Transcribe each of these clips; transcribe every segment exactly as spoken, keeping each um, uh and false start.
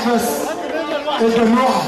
احمس الدموعه.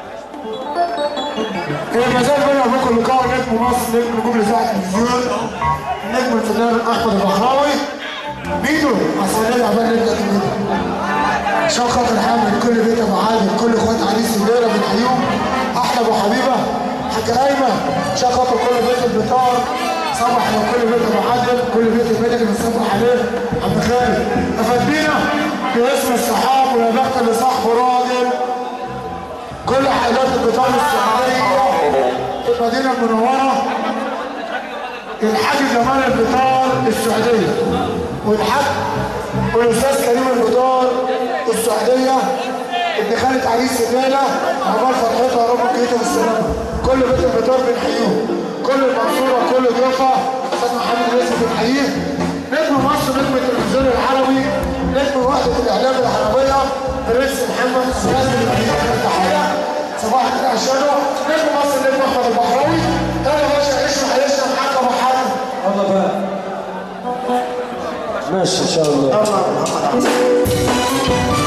ما زال بينا وبينكم لقاء نجم مصر، نجم نجوم الاذاعه التلفزيون، نجم الفنان احمد البحراوي. ميدو عسلية عبال نبدا كده عشان خاطر حامد كل بيت ابو عادل، كل اخوات عريس الليله من حيوم احلى ابو حبيبه حاج ايمن، عشان خاطر كل بيت البطار صبح على كل بيت ابو عادل، كل بيت المدني بنصبح عليه عم خالد. افدينا باسم الصحاب ويا بخت اللي صاحبه راجل كل عائلات البطار السعوديه المدينه المنوره، الحاج جمال البطار السعوديه، والحاج والاستاذ كريم البطار السعوديه، ابن خالد عريس الليله عمال فرحتها رب الجيته بالسلامه. كل بيت البطار بنحييه، كل المنصوره كل ضيوفها استاذ محمد يوسف بنحييه. نجم مصر، نجم التلفزيون العربي، نجم وحده الاعلام العربيه برنس محمد سياسي التحيه صباح الخير عشانه. نجم مصر نجم احمد البحراوي. تعالى يا باشا عيشنا عيشنا معاك ابو حاتم. يلا بقى ماشي ان شاء الله.